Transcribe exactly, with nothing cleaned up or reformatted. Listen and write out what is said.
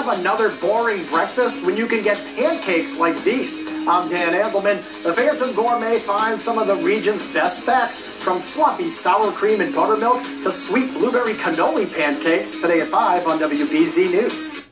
have another boring breakfast when you can get pancakes like these? I'm Dan Ambleman. The Phantom Gourmet finds some of the region's best snacks, from fluffy sour cream and buttermilk to sweet blueberry cannoli pancakes, today at five on W B Z News.